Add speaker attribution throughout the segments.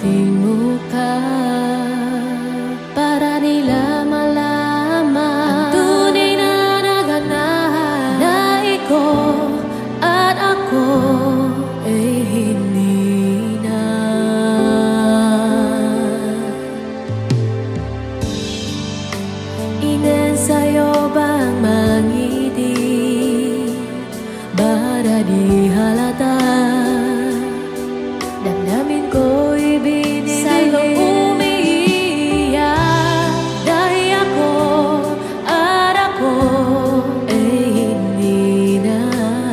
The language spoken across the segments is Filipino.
Speaker 1: ating mukha para nila malaman ang tunay na naganahan na ikaw at ako ay hindi na. Ingen sa'yo bang mangiti para di halata? Damdamin ko'y binibigay sa'yo umiiyak dahil ako at ako ay hindi na.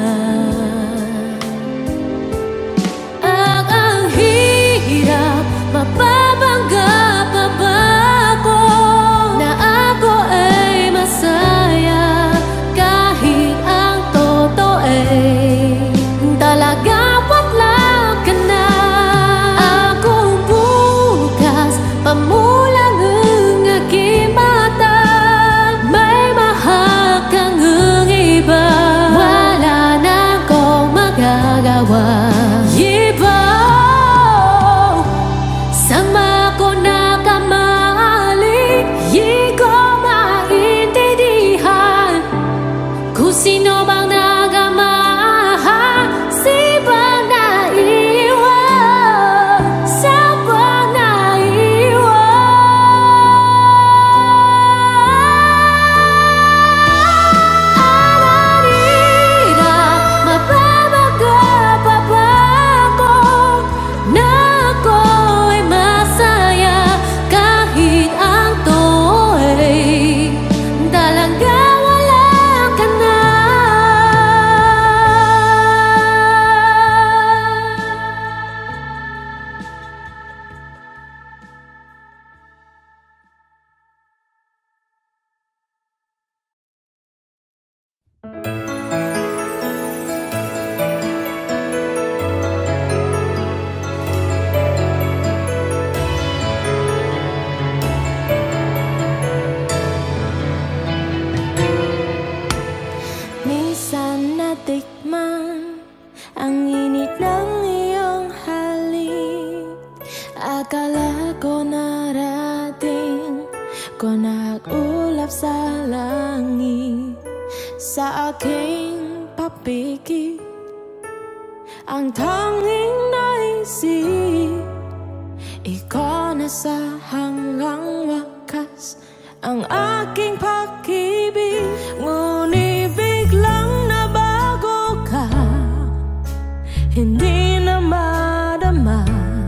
Speaker 1: Ang hirap, mapapanggap pa ba ako na ako ay masaya kahit ang totoo ay talaga wala ka na. Akong bukas pamulang ang aking mata, may mahal kang iba, wala na akong magagawa. Iba sama ko na kamali, di ko maintindihan kung sino bang nagamahal, si bang naiwan, sa bang naiwan. Anarira, mababaga pa ba ako na ako ay masaya kahit ang to'y talaga wala ka na. Minsan natikman ang init ng iyong halik, akala ko narating ko nag-ulap sa langit. Sa aking papikit ang tanging naisip, ikaw na sa hanggang wakas ang aking pag-ibig. Ngunit biglang nabago ka, hindi na madama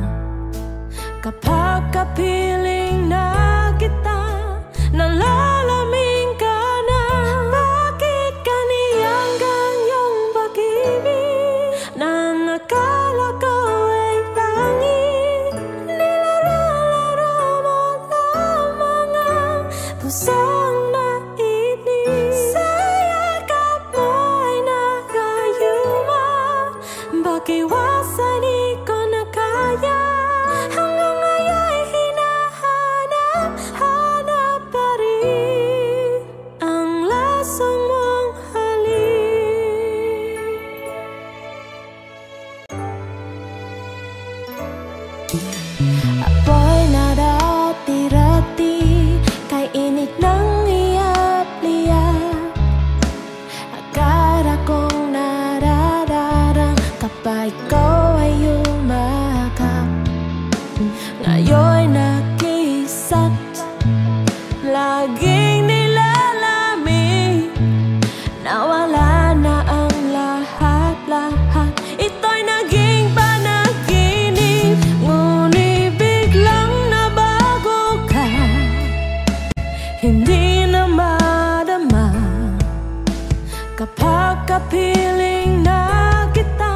Speaker 1: kapag kapiling na kita, nalalamig ka na. Bakit kaniyang ganyang pag-ibig nang akala ko ay langit? Nilalaro mo lamang ang pusong nainig, sa yakap mo'y nagayuma, bakiwasan di ko na kaya. Hanggang ngayon'y hinahanap pa rin ang lasang mong halik. Apoy na rati-rati kay init ng iyap-liyap, akala kong narararang kapag ikaw ay yumakap. Ngayon'y nakisat, laging nilalamig, nawala na ang lahat-lahat. Ito'y naging panaginip, ngunit biglang nabago ka, hindi na madama kapag kapiling na kita,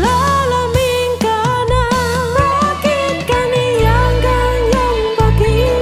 Speaker 1: nalalamig ka na. Bakit kaniyang ganyang pag-ibig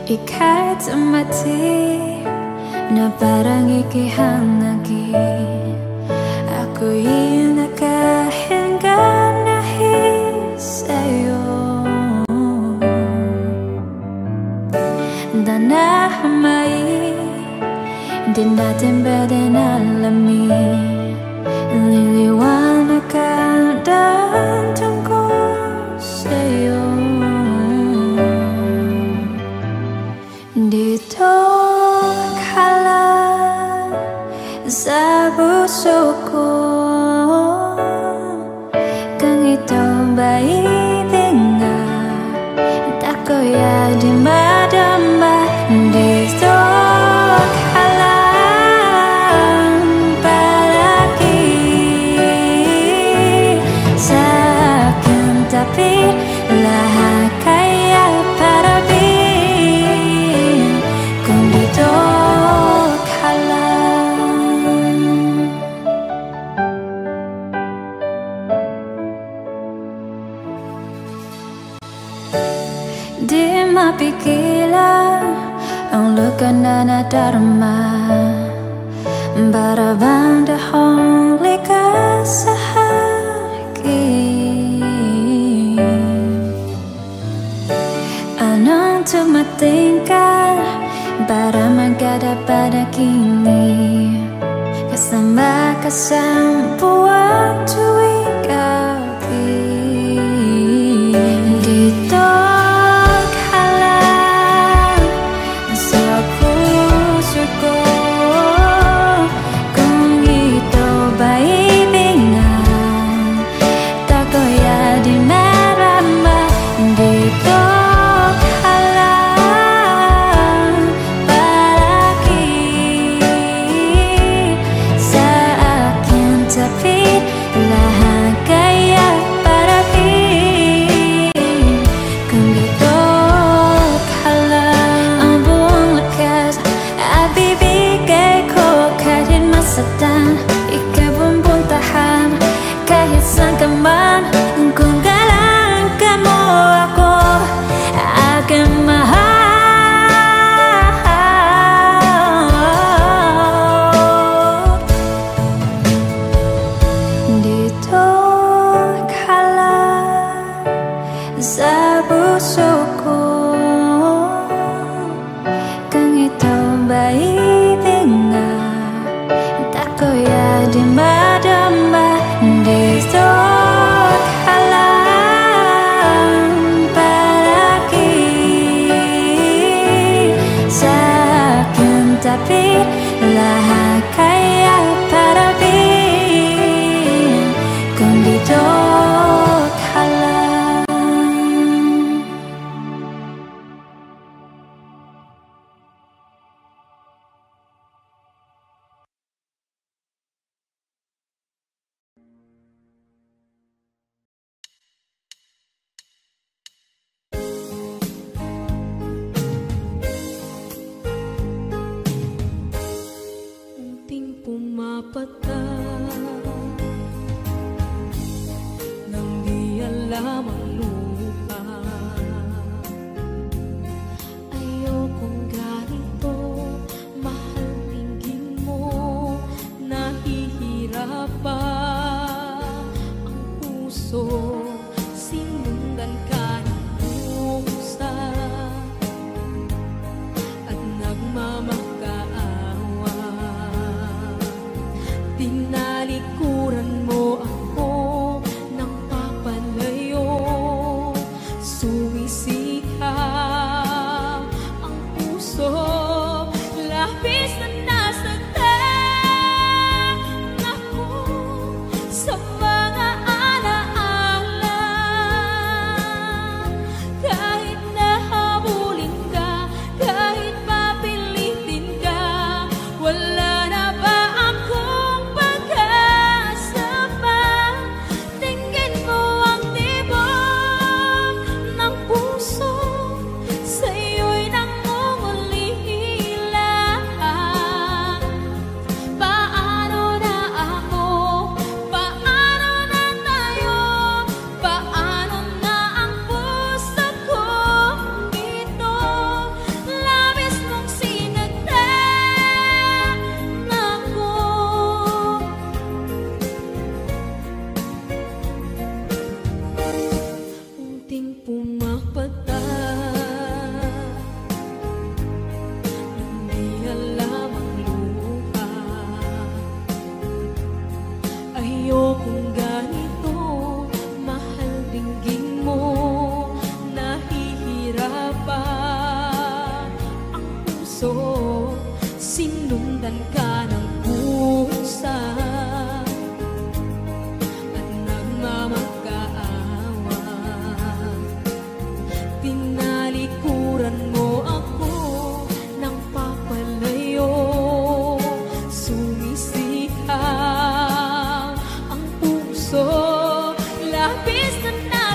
Speaker 1: Ika'y tumati na parang ikihangagi. Ako'y nakahinga dahil sa'yo. Danahmay, di natin pwede nalamin. Liliwanag ka daan tungkol sa'yo. Dito ka lang sa puso ko, kung ito ba'y tinga, tako'y di madama. Dito ka lang palagi sa akin, tapi lahat kaya para kung dito ka lang. Di mapigilan ang luka na nadarama, para bang dahong likas sa akin. Anong tumating ka para magada pada kini, kasama ka sa buwan tuwing gabi. Dito ka lang sa puso ko, kung ito ba'y ibingan, tako'y di marama. Dito ka lang palagi sa akin, tapi lahat kaya para kung dito ka lang. Ang buong lakas at bibigay ko kahit masaktan, ikabumbuntahan kahit saan ka man. Kung galang ka mo ako, aking mahal. Dito ka lang sa puso ko, kung ito ba'y ibingan, tako'y di madama. Dito ka lang palagi sa akin, tapi lahat kaya para kung dito ka lang.
Speaker 2: Unting pumapata nang di alam ang lupa. Ayokong ganito, mahal, tingin mo, nahihirapan ang puso. Sinundan ka ng pusa at nagmamakaawa. sinundan ka ng pusa at nagmamagkaawa. Tinalikuran mo ako ng papalayo, sumisihaw ang puso, labis na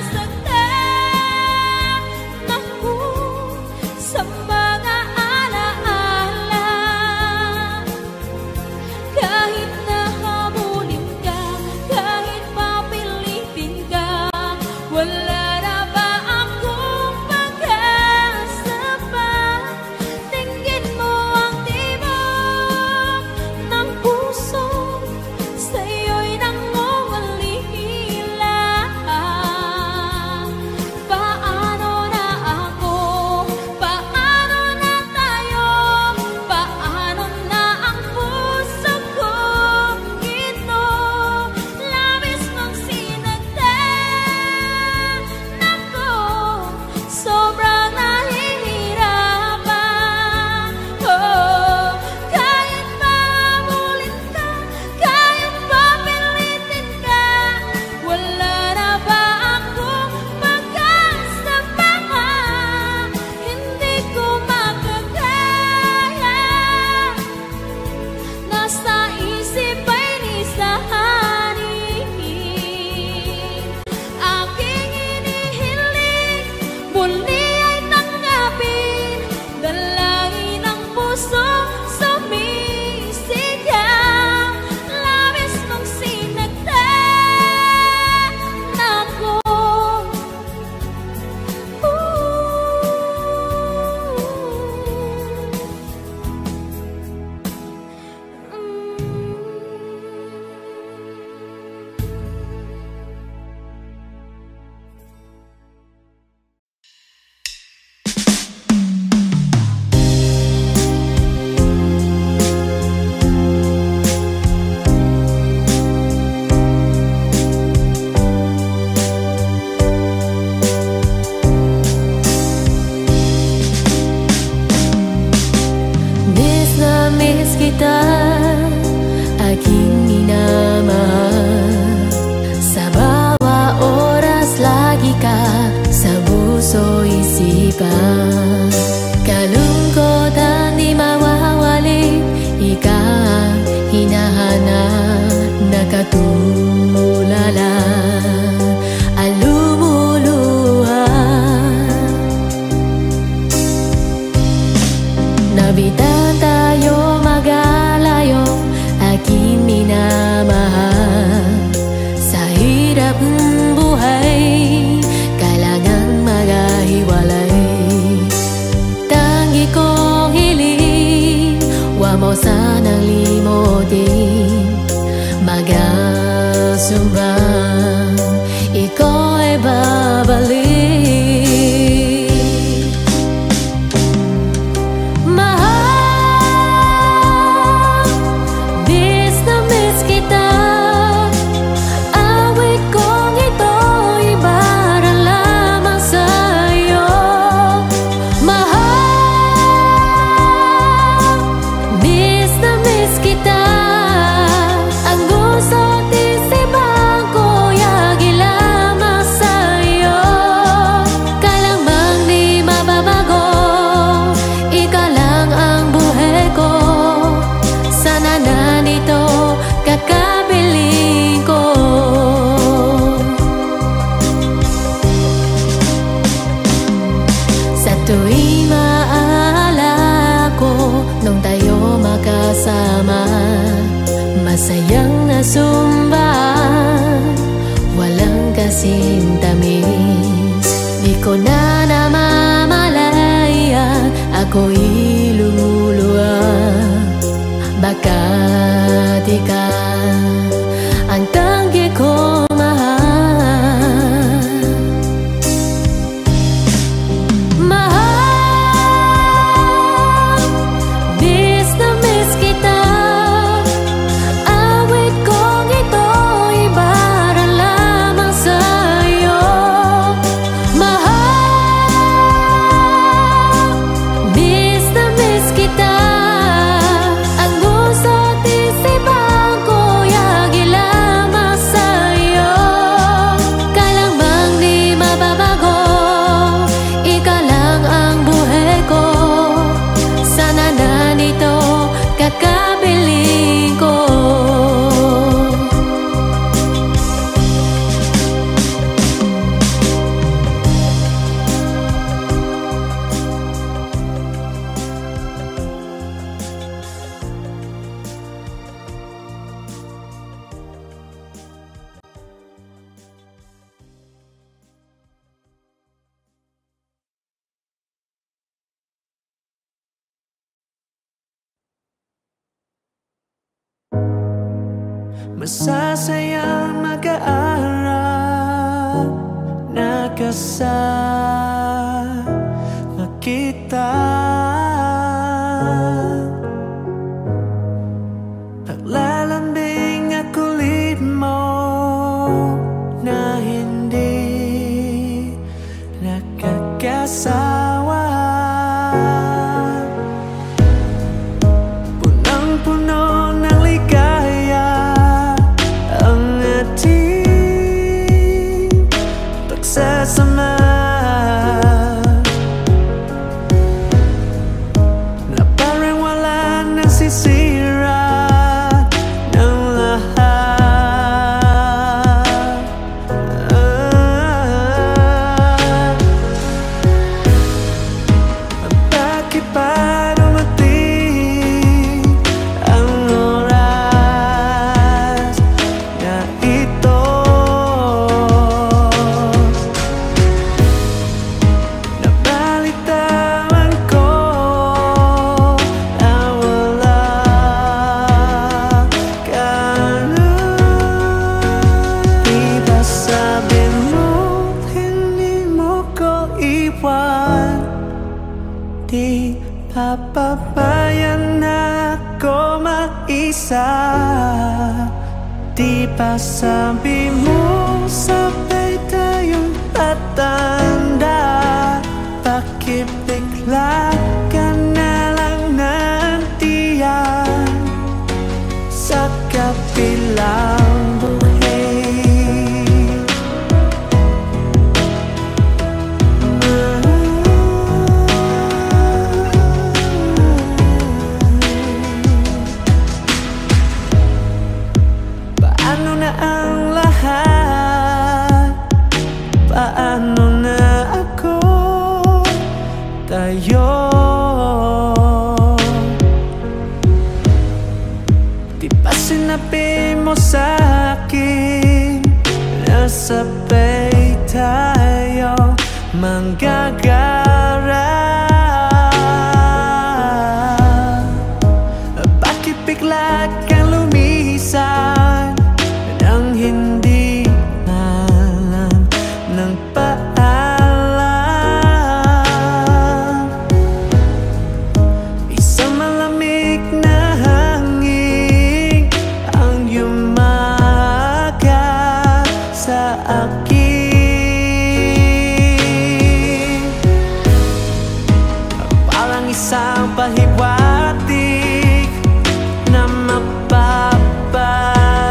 Speaker 2: nasaktan ako sa mga alaala. Kahit nahabulin ka, kahit papilitin ka, wala na ba akong pag-asa pa? Tingin mo ang tibok ng puso, sa'yo'y nangungulila. Paano na ako? Paano na tayo? Paano na ang puso kong ito? Labis mong sinagdan ako, sobrang nahihirapan. Oh, kahit mahabulin ka, kahit papilitin ka, wala na ba akong pag-asa pa? Hindi ko makakaya, nasa isip ay nisahanin. Aking inihiling, muli ay tanggapin, dalangin ang puso sumisigaw. Labis mong sinagdan ako. Miss na miss kita, aking minamahal. Sa bawat oras lagi ka sa puso isipan. Kalungkotan di mawawali, ikaw ang hinahanap, nakatulala ang lumuluhan. Nabitan tayo magalayo, aking minamahal. Sa hirap ng buhay, kailangan magahiwalay. Tangi kong hiling, huwag mo sanang limutin. Magasumbang, ikaw ay babalik. Miss na miss kita, awit kong ito'y para lamang sa'yo. Mahal, miss na miss kita, ang gusto't isipan ko'y agi lamang sa'yo. Kailang bang di mababago, ikaw lang ang buhay ko. Sana nandito kakapiling ko. Sa tuwing maaalala ko, nung tayo makasama, masayang nasumbahan, walang kasing tamis. Di ko na namamalayan, ako'y lumuluha. Baka di ka ang tanggi ko mahal. Mahal, miss na miss kita, awit kong ito'y para lamang sa'yo. Mahal, miss na miss kita, ang
Speaker 3: masasayang mag-aaral na kasama kita. Paglalambing at kulit mo na hindi nakakasawa, punang-puno ng ligaya ang ating pagsasama, na parang wala nang sisira ng lahat. Bakit ba dumating ang oras na ito? Nabalitaan ko na wala ka na. Di ba sabi mo hindi mo ko iwan? Di papabayaan na ako mag-isa. Di ba sabi mo sabay tayong tatanda? Bakit bigla ka na lang nandiyan sa kabilang buhay? Paano na ang lahat? Paano na ako? Tayo di ba sinabi mo sa'kin na sabay tayo manggagara? Bakit bigla kang lumisan nang hindi alam ng paalam? Isang malamig na hangin ang yumaga sa akin, parang isang pahiwatig na mapapal.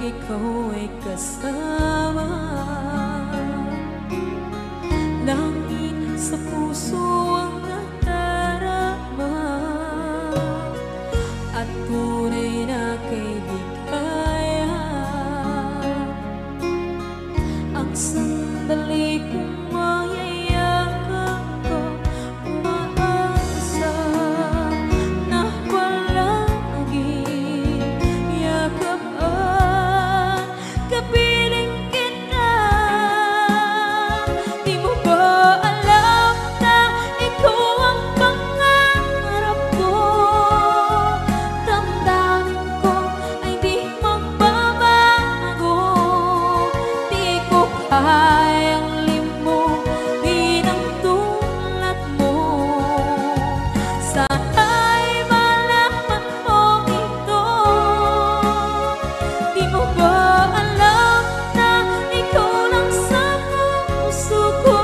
Speaker 2: ikaw ay kasama. Langit sa puso ang nadarama, at tunay na kaibigan. Ang sandali kong mayayakap ko, umaasa na palaging yakapaan, kapiling kita. Di mo ba alam na ikaw ang pangarap ko? Damdamin ko ay di magbabago. Di ko kayang limutin ang tulad mo. Sana'y malaman mo ito. Di mo ba alam na ikaw lang sa puso ko?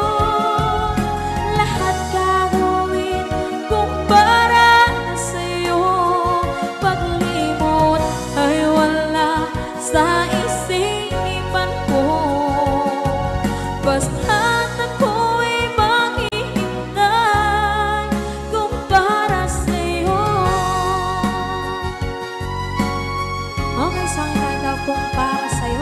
Speaker 2: Lahat gagawin kung para sa'yo. Paglimot ay wala sa isipan ko. Basta't ako'y maghihintay kung para sa'yo. Okay, saan kanta kung para sa'yo?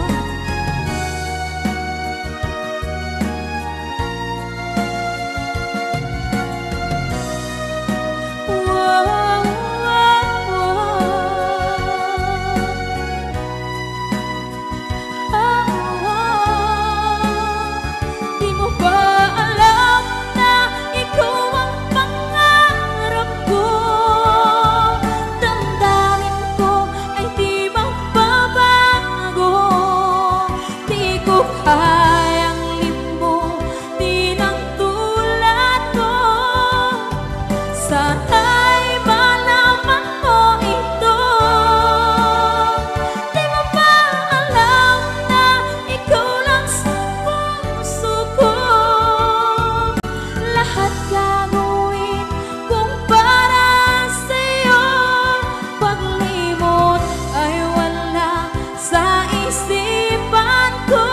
Speaker 2: Di mo ba alam na ikaw ang pangarap ko? Damdamin ko ay di magbabago. Di ko kayang limutin ang tulad ko. Sana'y malaman mo ito. Di mo ba alam na ikaw lang sa puso ko? Lahat gagawin kung para sa'yo. Paglimot ay wala sa isipan ko.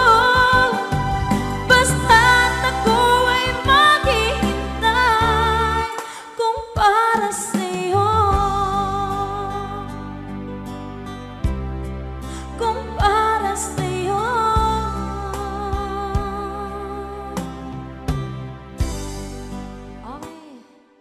Speaker 2: Basta't ako ay maghihintay kung para sa'yo. Kung para sa'yo. Okay.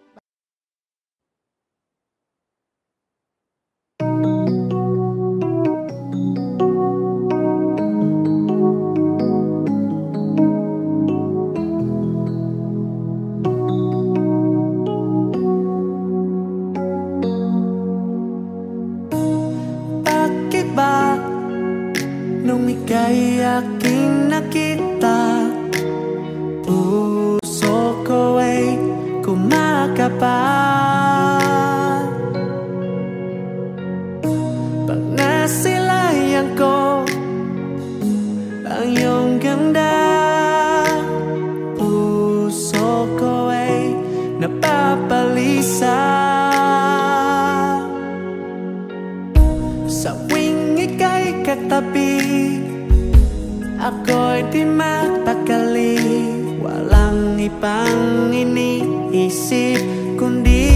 Speaker 3: Bakit ba nung ika'y aking nakita, puso ko ay kumakapa? Pag nasilayan ko ang iyong ganda, puso ko ay napapalisa. Sa tuwing ika'y katabi, ako'y di mapakali. Walang ibang iniisip kundi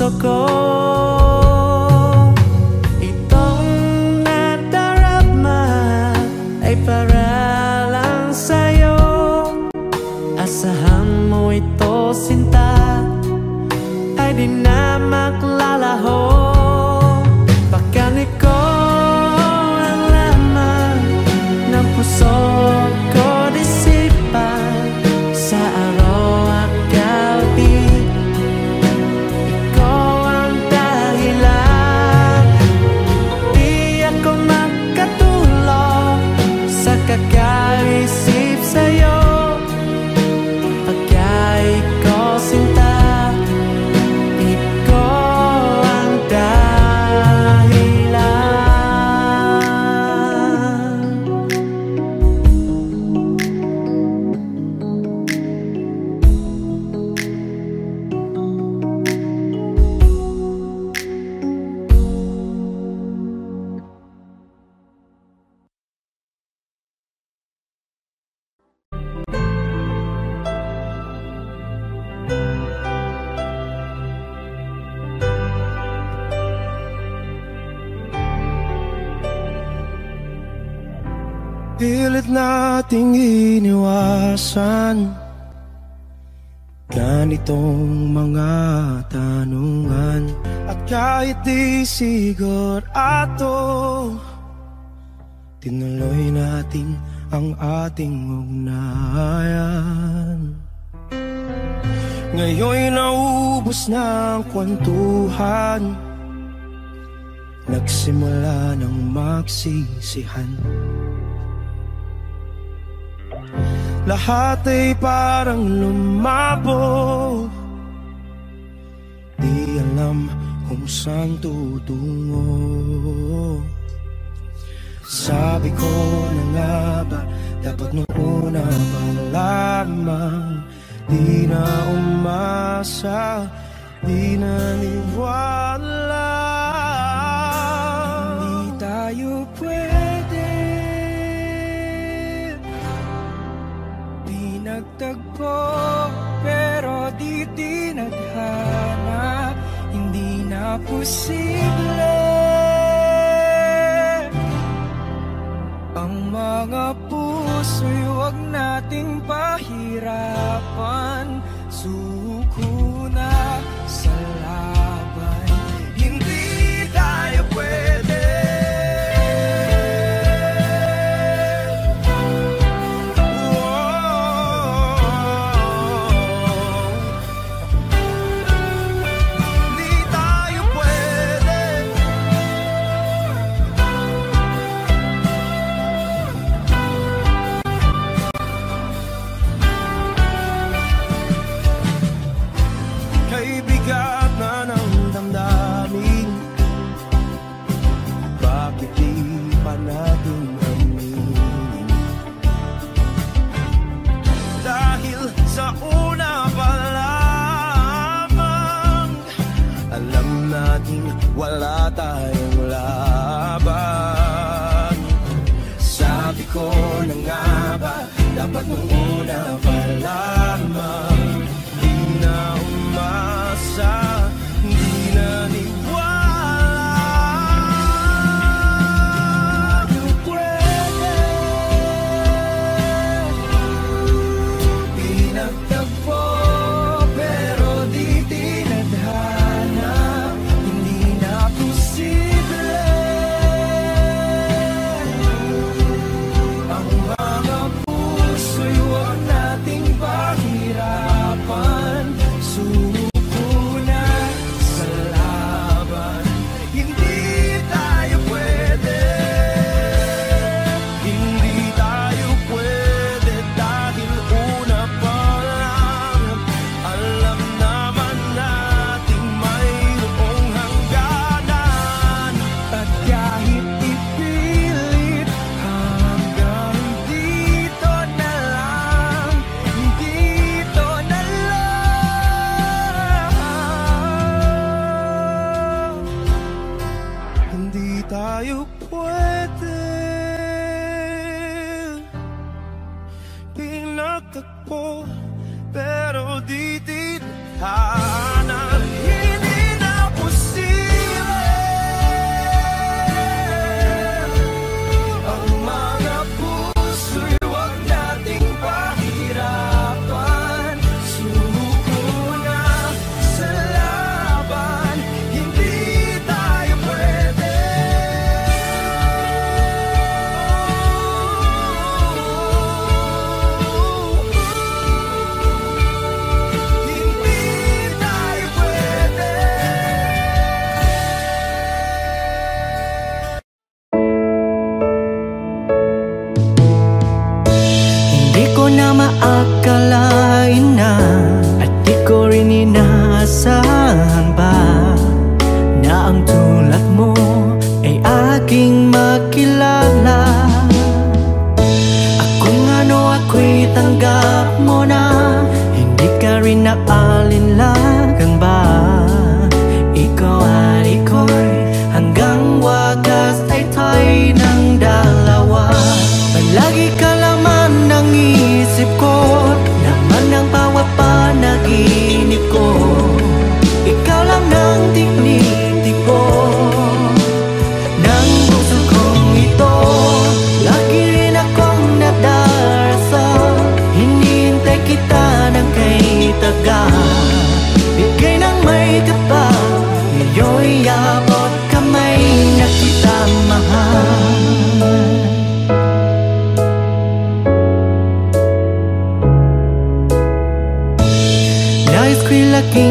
Speaker 3: puso ko. Itong nadarama ay para lang sa'yo. Asahan mo ito, sinta, ay di na maglalaho. Pagkanig ko ang laman ng puso ko, disipan sa araw at gabi. Ikaw ang dahilan, di ako makatulog sa kakaisip sa'yo. Pagka ikaw sinta, ikaw ang dahilan.
Speaker 4: Pilit nating iniwasan ganitong mga tanungan. At kahit di sigurado, tinuloy natin ang ating ugnayan. Ngayon'y naubos na ang kwentuhan, nagsimula ng magsisihan. Lahat ay parang lumabo, di alam kung saan tutungo. Sabi ko na nga ba, dapat nung una pa lamang, di na umasa, di naniwala. Hindi tayo pwede, di nagtagpo, pero di tinadhana. Hindi na posible ang mga puso'y huwag nating pahirapan. Suko na sa laban, hindi tayo pwede. Hindi tayo pwede.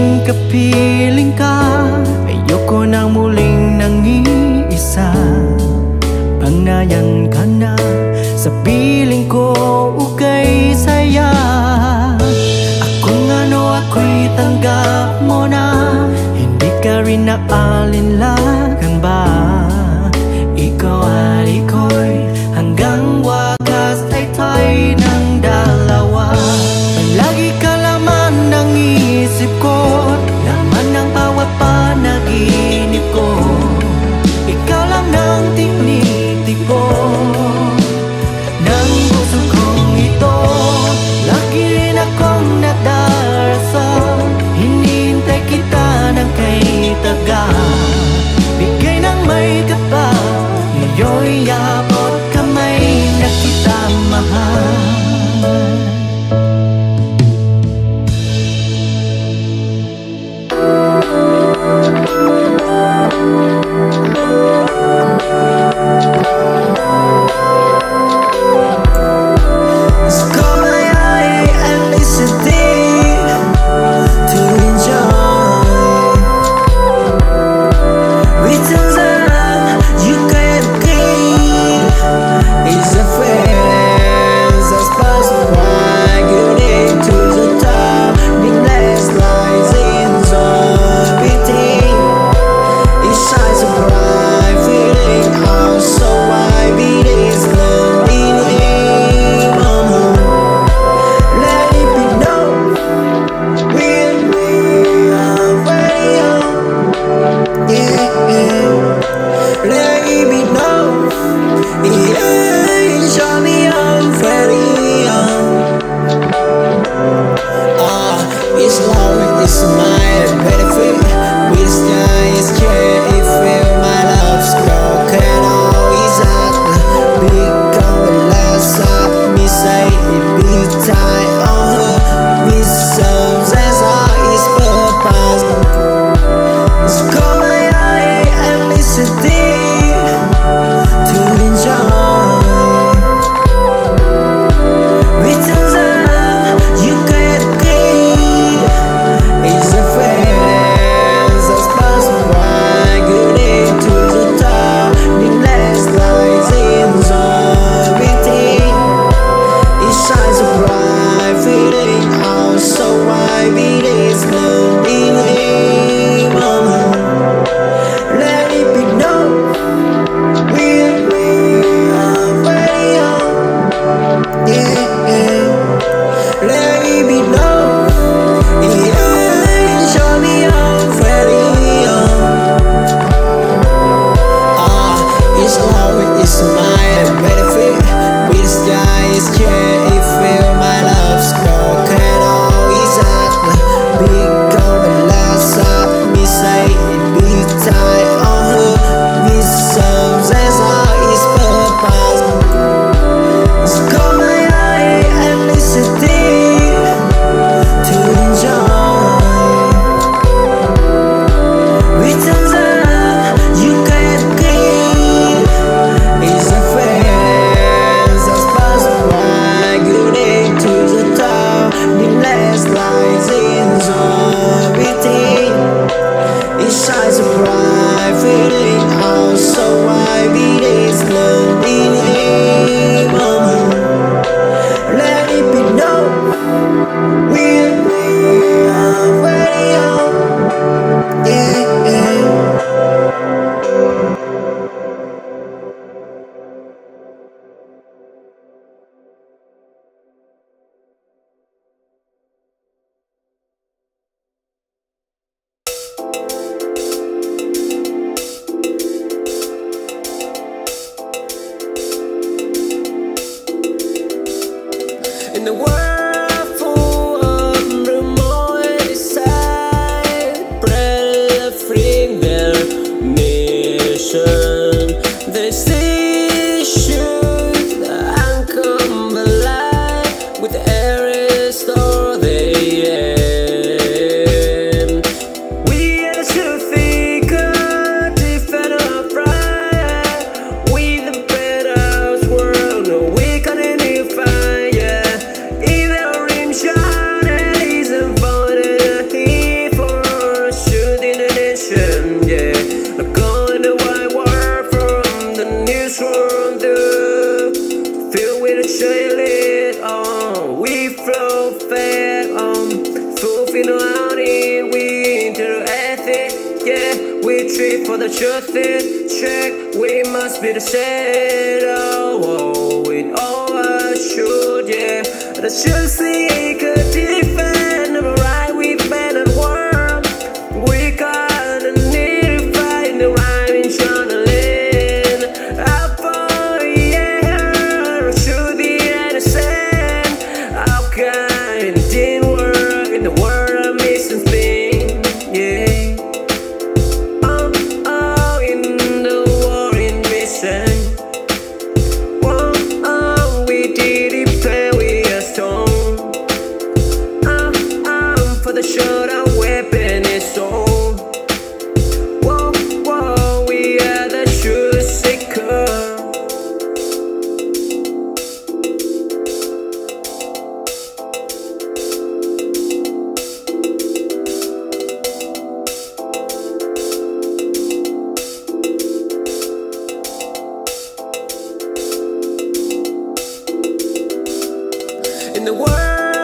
Speaker 3: tuwing kapiling ka, ayoko nang muling nangiisa. Pangnayan ka na sa piling ko, ukay saya. Akong ano ako'y tanggap mo na, hindi ka rin naalinlangan ba? Ikaw at iko'y hanggang wakas ay tayo ng dalawa. Palagi ka laman ng isip ko, laman ng bawat panaginip ko. Ikaw lang ng tinitip ko ng puso kong ito. Lagi rin akong nadarasal, hinihintay kita ng kay taga. Bigay ng may kapal, ngayon yabot kamay na kita mahal. trip for the truth is check. We must be the same. Oh, with all our should, yeah. The should seek a defend of a right we bend and worm. We gotta need to find the right in channeling. Up for yeah, should the innocent. How kind it didn't work in the world of missing thing, yeah. The shot our weapon is on. Whoa, whoa, we are the true seeker. In the world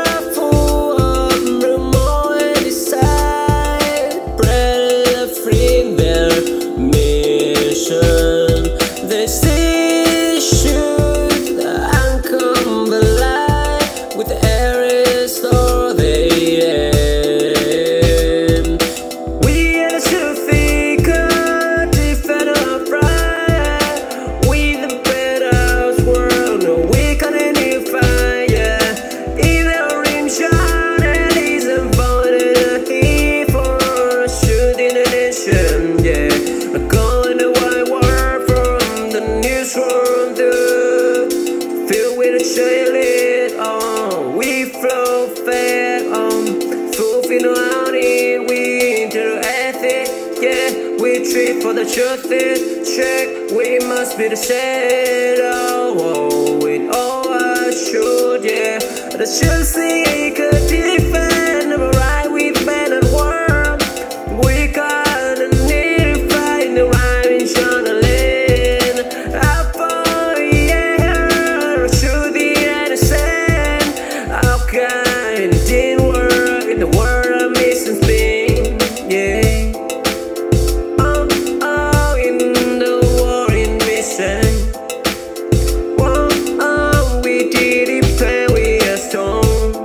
Speaker 3: they say should uncome alive with the areas or they end. We are the true thinker, defend our pride. We the better world, no we can unify, yeah. Either rim shot and isn't voted here for shooting a nation, yeah. Going to white world from the news from the filled with a cheerlead on. We flow fed on, fulfill out it, we into the ethic, yeah. We trip for the truth is check. We must be the same. Oh, with all our should, yeah. The should seek a defend of a right we bend and worm. We gotta need to find the right in channeling. Up for yeah, should the innocent. How kind it didn't work in the world of missing thing, yeah. Oh, in the war in mission. Whoa, oh, we did it play, we are strong.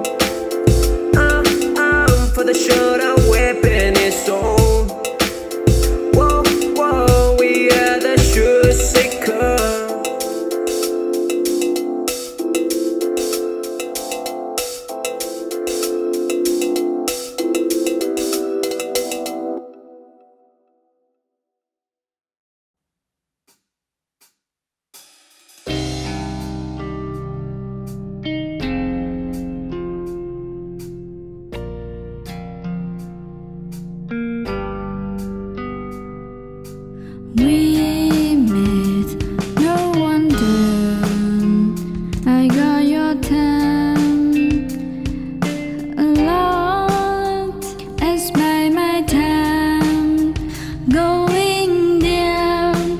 Speaker 3: For the shot our weapon is on. Whoa, whoa, we are the true seeker.
Speaker 2: We met, no wonder I got your time. A lot as by my time going down.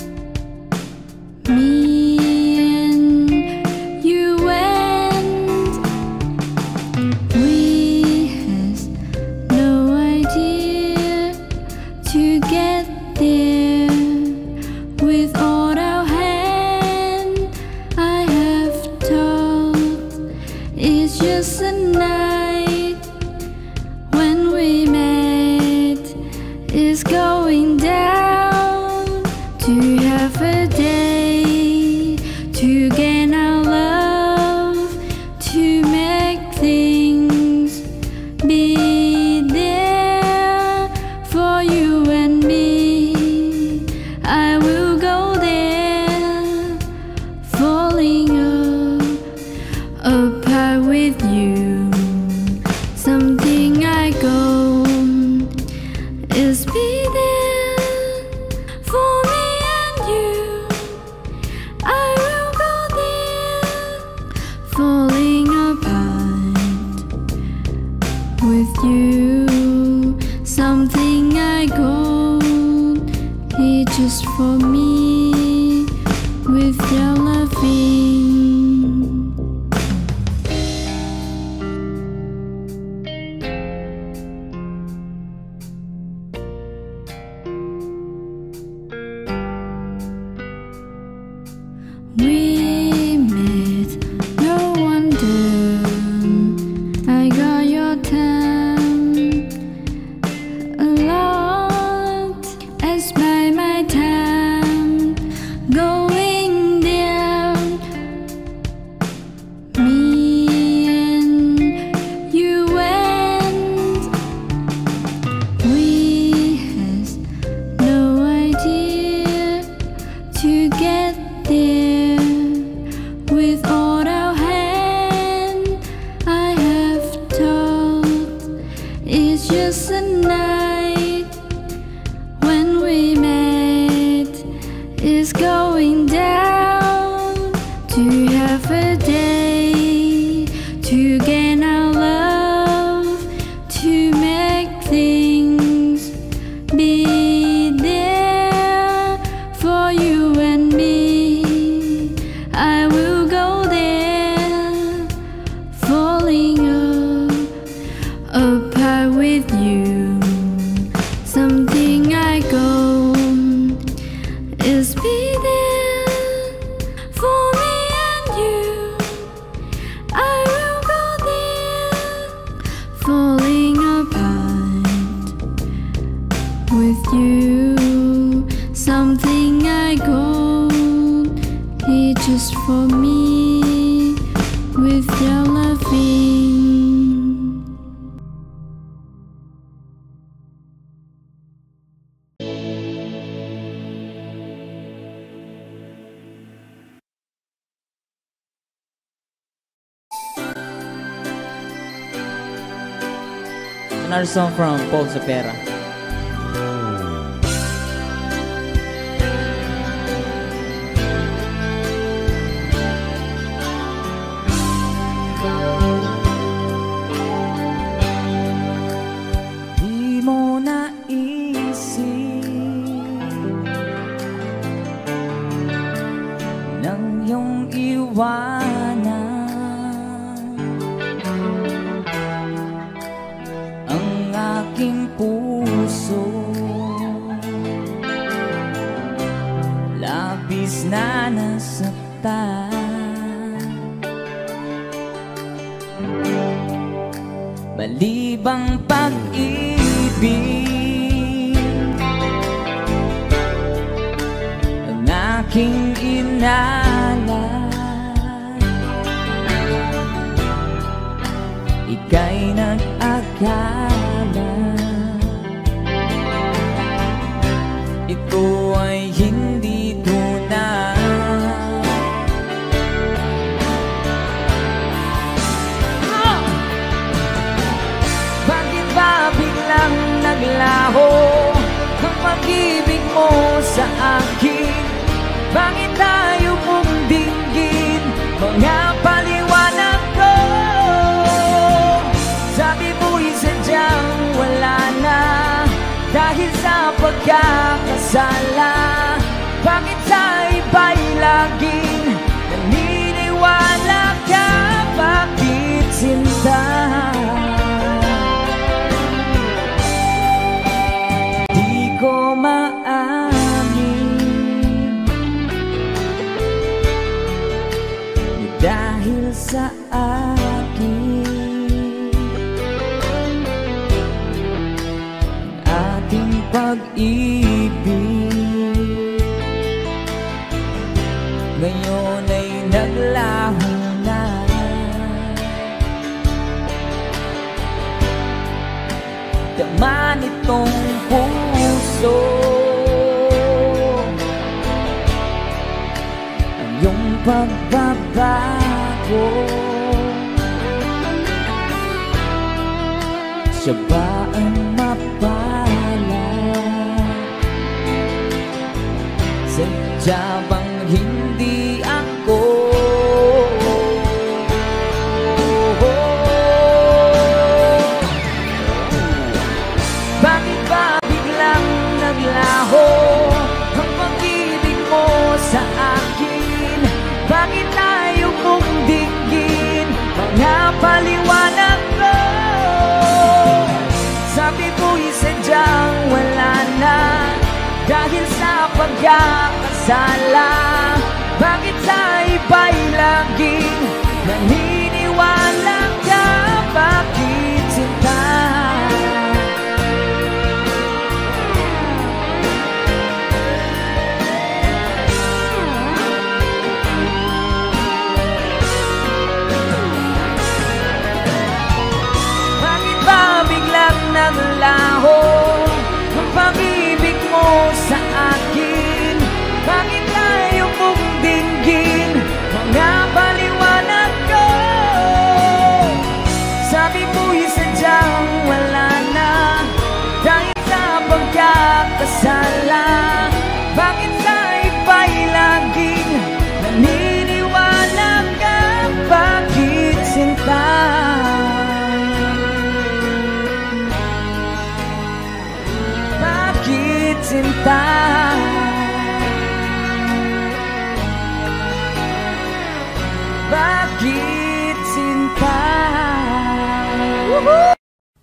Speaker 2: Me and you went. We has no idea to get there with all our hand. I have thought it's just a night when we met. It's going down to have a day to gain our love, to make things be there for you and me. I will go there, falling apart with you. Something I go is be there for me and you. I will go there, falling apart with you. Something I go just for me with your loving.
Speaker 5: with you. Something I got here just for me with your loving.
Speaker 6: Another song from Paul Zapera.
Speaker 2: Di mo naisip nang iyong iwanan ang aking puso, labis na nasaktan. Malibang pag-ibig ang aking inalay, ika'y nag-akala ito ay hindi tunay. Bakit ba biglang naglaho ang pag-ibig mo sa akin? Bakit tayo mong dinggin mga paliwanag ko? Sabi mo'y sadyang wala na dahil sa pagkakasala. Bakit sa iba'y laging naniniwala ka? Bakit sinta? Di ko maamin dahil sa akin ating pag-ibig ngayon ay naglaho na. Tama nitong puso ang iyong pagbabago. Siya ba ang mapala? Sadya bang hindi ako? Bakit ba biglang naglaho ang pag-ibig mo sa akin? Bakit tayo mong dinggin mga paliwanag ko? Sabi mo'y sadyang wala na dahil sa pagkakasala. Bakit sa iba'y laging naniniwala ka? Bakit sinta? Bakit ba biglang naglaho ang pag-ibig mo sa akin? Bakit tayo mong dinggin mga paliwanag ko? Sabi mo'y sadyang wala na dahil sa pagkakasala. Bakit sa iba'y laging naniniwala ka? Bakit sinta? Bakit sinta? Bakit sinta? Woohoo!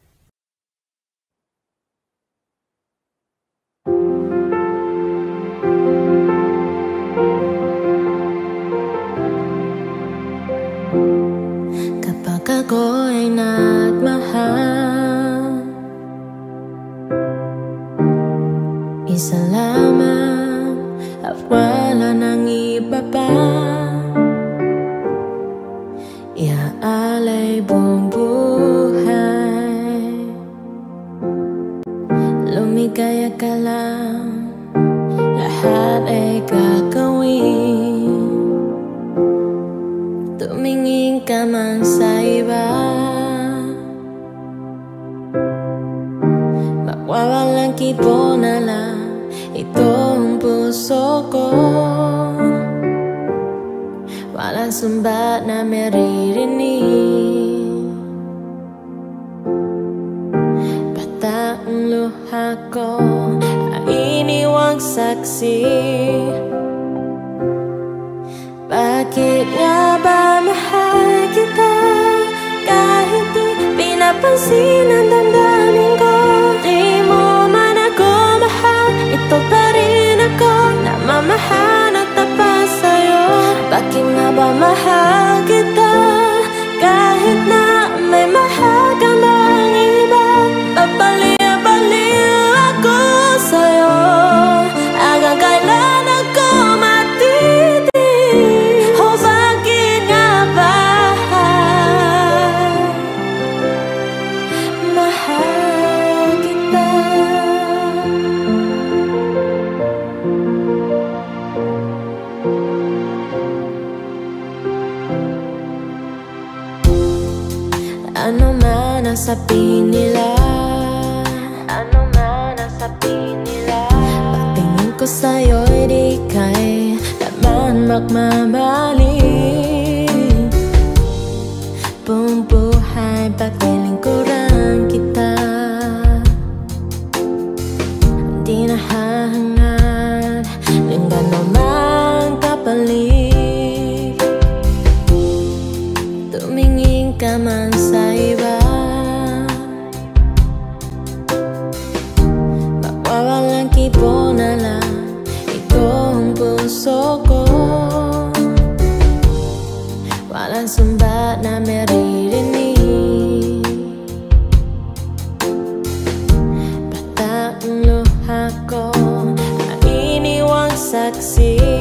Speaker 1: Kapag ako'y nagmahal, Isa lamang at wala nang iba pa. Iaalay buong buhay. Lumigaya ka lang, lahat ay gagawin. Tumingin ka man sa iba, mawawalang kibo na lang itong puso ko. Walang sumbat na maririnig, bata ang luha ko ay iniwang saksi. Bakit nga ba mahal kita kahit di pinapansin ang damdamin ko? Di mo man ako mahal, ito pa rin ako na mamahal at tapat sa'yo. Bakit nga ba mahal kita kahit na may mahal ka bang iba? Babaliw-baliw ako sa'yo hanggang kailan ako matitig. Oh, bakit nga ba mahal kita? Ano man ang sabihin nila, ano man ang sabihin nila, pagtingin ko sa'yo'y di kay naman magmamali. Buong buhay paglilingkuran kita, di nahahangad ng gano'n mang kapalit. Tumingin ka man sa iba, mawawalang kibo na lang itong puso ko. Walang sumbat na maririnig, bata ang luha ko ay iniwang saksi.